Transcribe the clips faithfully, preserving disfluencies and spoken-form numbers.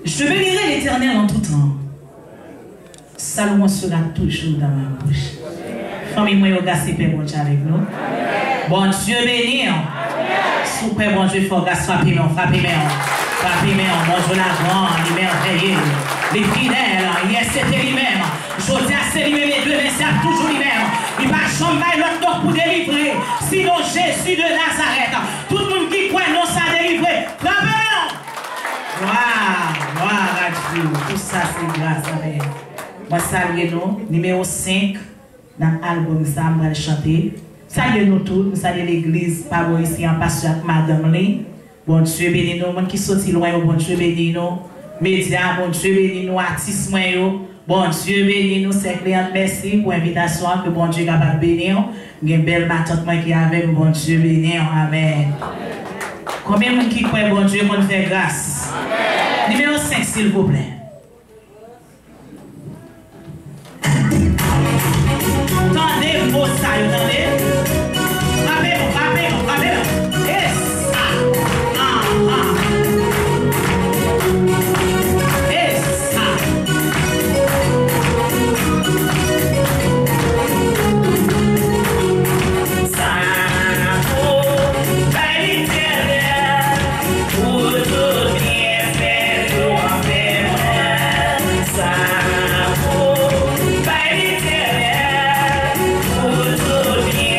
Je bénirai l'Éternel en tout temps. Salomon sera toujours dans ma bouche. Famille, moi, regarde, Père bon Dieu avec nous. Bon Dieu béni. Sous Père bon Dieu, il faut grâce frapper, mais on frappe, mais on frappe, mais on bon Dieu la grande, il merveilleux, les fidèles, yes, c'était lui-même. Je dis à c'est lui-même, les deux, mais c'est toujours lui-même. Il va jamais l'autre temps pour délivrer. Sinon, Jésus de Nazareth, tout le monde qui croit, non, ça a délivré. Frappez. Gloire, gloire à Dieu. Tout ça, c'est grâce à Dieu. Moi, saluez nous, numéro cinq, dans l'album, ça, on va le chanter. Saluez nous tous, nous saluons l'église, par ici, en pasteur avec Madame Lee. Bon Dieu béni nous, monde qui sorti loin, bon Dieu béni nous. Médias, bon Dieu béni nous, artistes, bon Dieu béni nous, c'est client, merci pour l'invitation, que bon Dieu est capable de bénir. Il y a une belle matante qui est avec, bon Dieu béni, amen. Combien de gens qui croient, bon Dieu, pour nous faire grâce? Amen. Numéro cinq, s'il vous plaît. Tendez vos sailles, tendez. Rappelez-vous, rappelez-vous, rappelez-vous. Yes. Ah, ah, ah. Yes. Ah. Ça vaut pas l'éternel pour tout bien fait pour faire. Ça vaut pas l'éternel pour tout bien.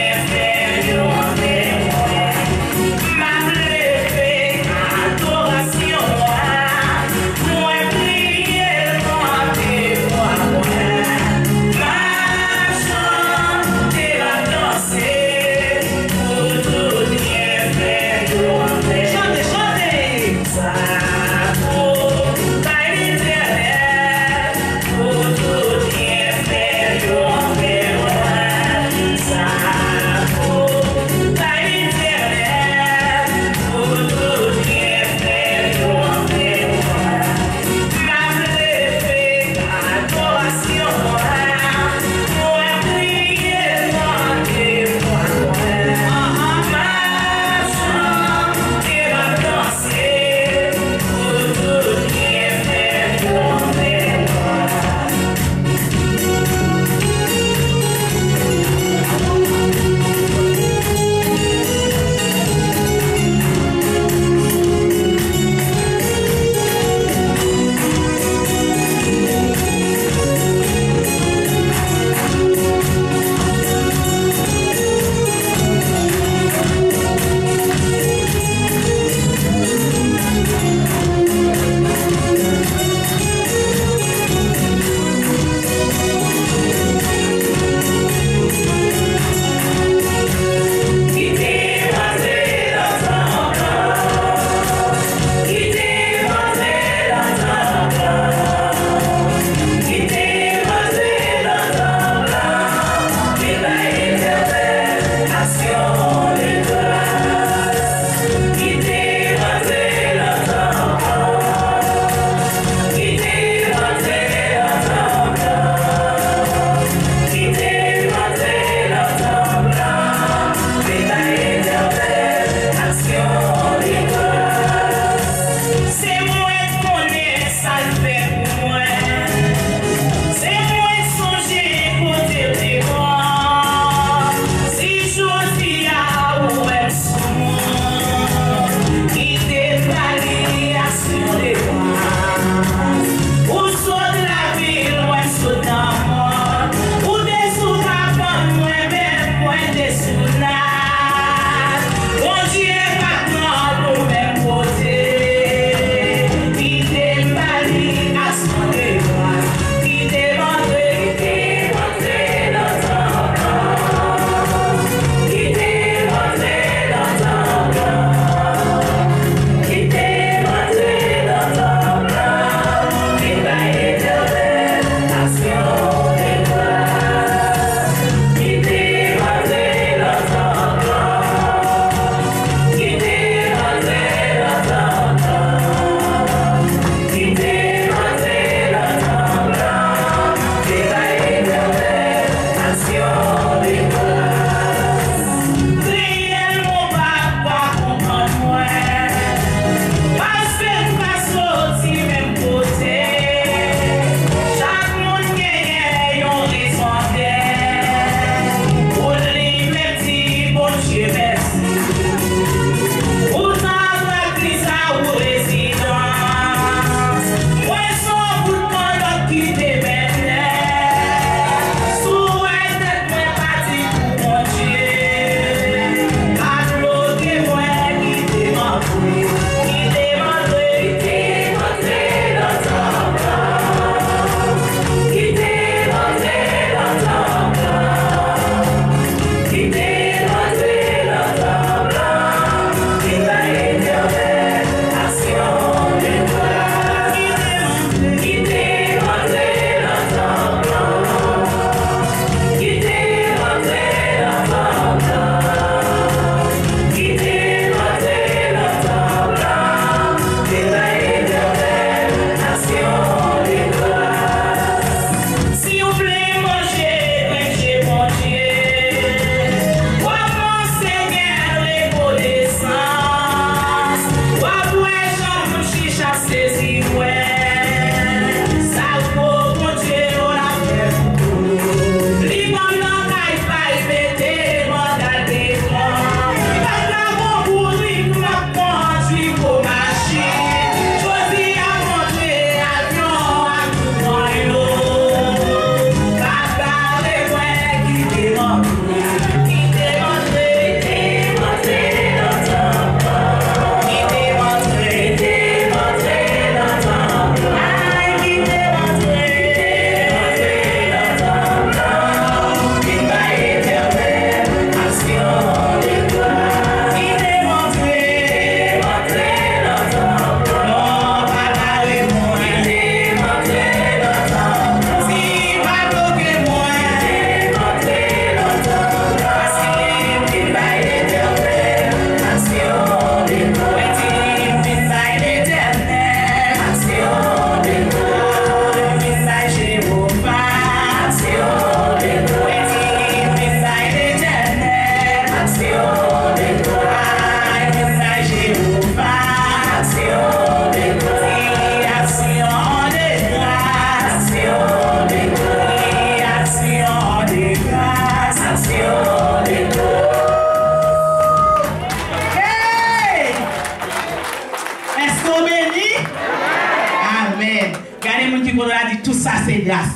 les gens qui ont dit tout ça c'est grâce.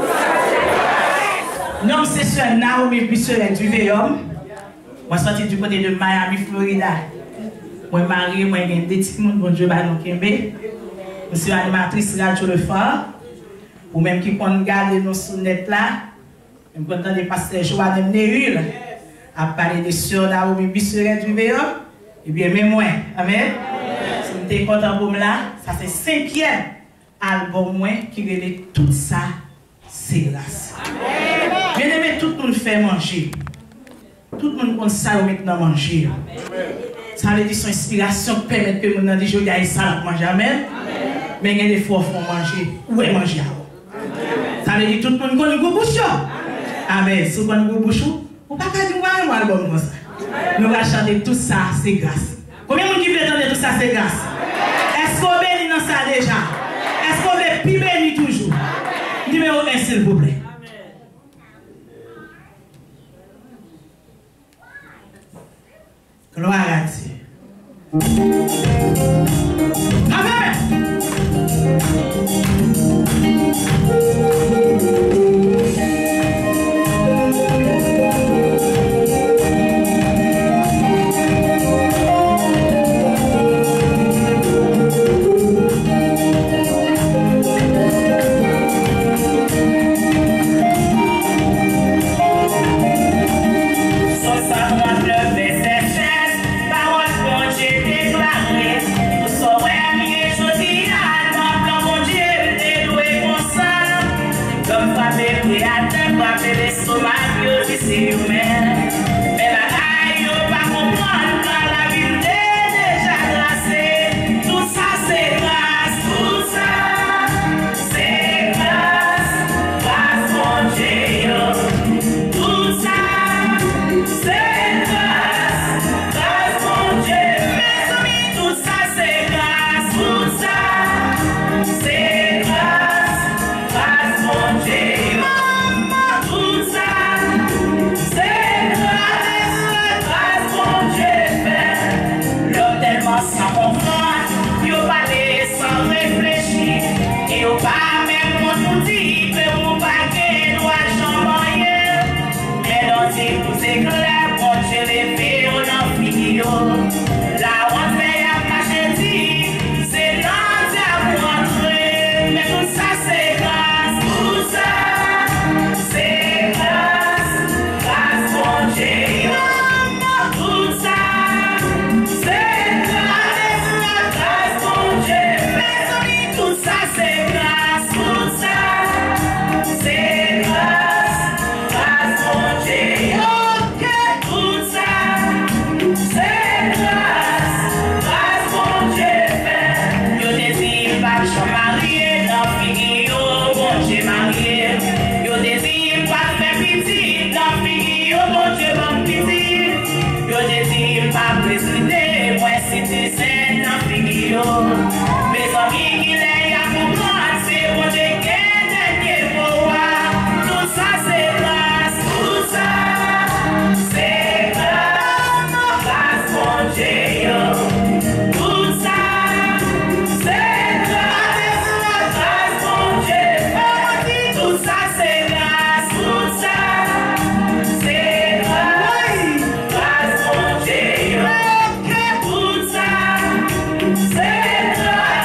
Non, c'est sur Naomi Bissoret du Véum. Moi, sorti du côté de Miami, Florida. Moi, marié, moi, j'ai des petits monde, bon Dieu, Banon Kembe. Je suis animatrice Radio Le Phare. Ou même qui compte garder nos sonnettes là. Je suis content de passer Joanne Néhul à parler de sur Naomi Bissoret du Véum. Et bien, même moi. Amen. Si vous êtes content pour moi là, ça c'est cinquième album moi qui relève tout ça, c'est grâce. Bien aimé, tout le monde fait manger. Tout le monde compte ça maintenant manger. Ça veut dire son inspiration permet que nous disons qu'il y a ça à manger. Amen. Mais il y a des fois faut manger. Où est manger? Ça veut dire tout le monde connaît le bouchon. Amen. Si vous connaissez le bouchon, vous ne pouvez pas dire moi un album comme ça. Nous allons chanter tout ça, c'est grâce. Combien de gens qui veulent entendre tout ça, c'est grâce? Est-ce qu'on bénit dans ça déjà? Est-ce qu'on veut plus bénir toujours? Numéro un, s'il vous plaît. Gloire à Dieu. Amen. Say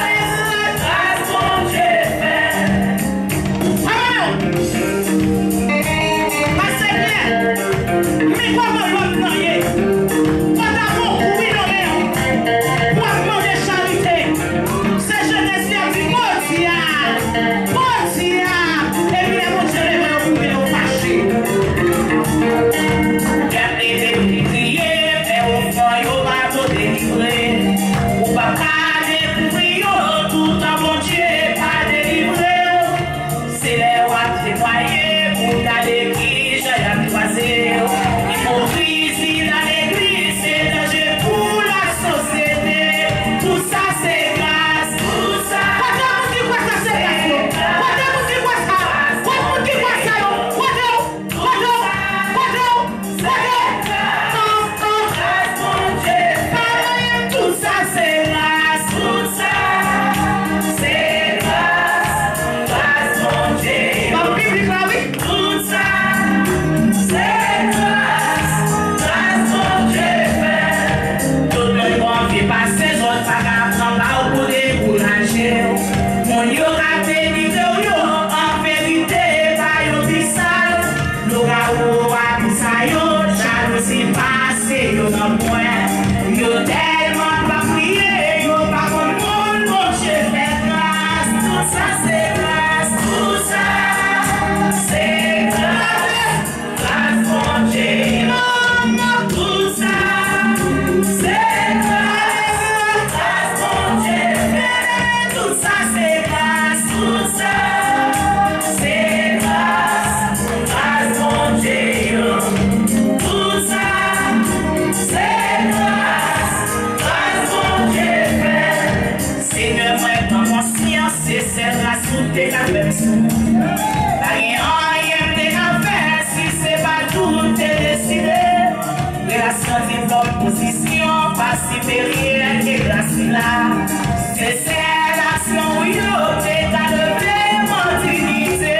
t'es qu'à faire ça. Pas rien t'es qu'à faire si c'est pas tout t'es décidé. Relation développe position, pas si rien t'es grâce là. C'est celle l'action où yo t'es qu'à lever mon dignité.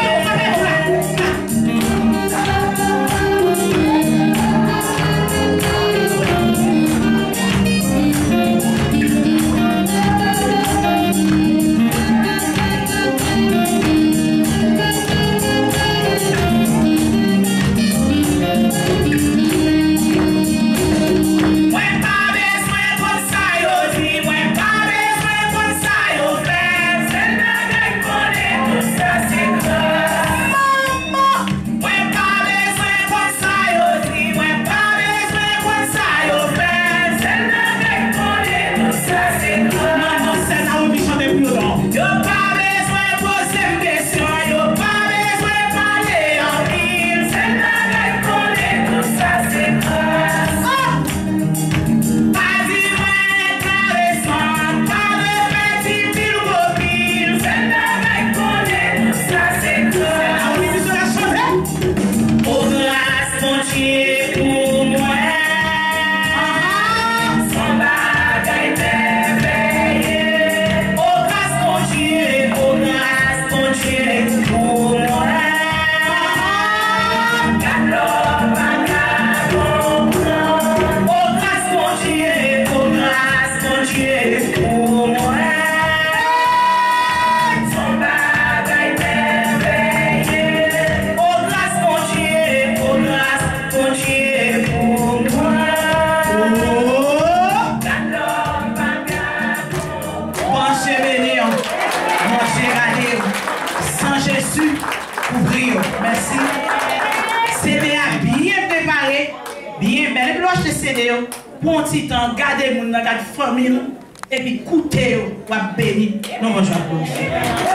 Merci. C'est bien préparé, bien belle. Et puis, je te cède, pour un petit temps, gardez mon dans la famille, et puis, écoutez, ou béni. Non, moi, je vais